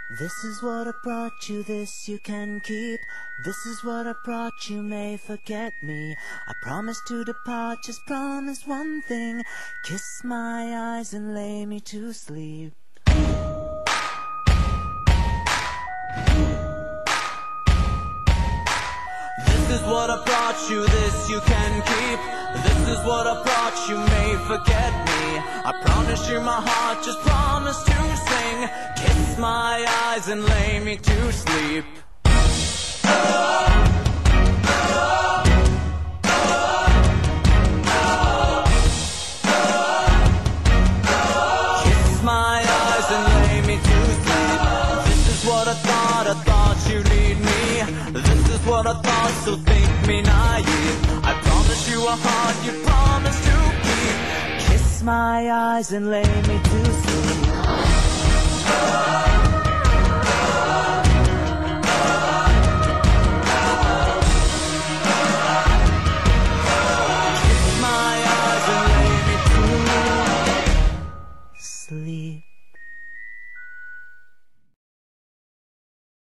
This is what I brought you, this you can keep. This is what I brought you, may forget me. I promise to depart, just promise one thing. Kiss my eyes and lay me to sleep. This is what I brought you, this you can keep. This is what I brought you, may forget me. I promise you my heart, just promise to sing. Kiss my eyes and lay me to sleep. Kiss my eyes and lay me to sleep. This is what I thought you'd need me. This is what I thought, so think me naive. I promise you a heart you promise to keep. Kiss my eyes and lay me to sleep.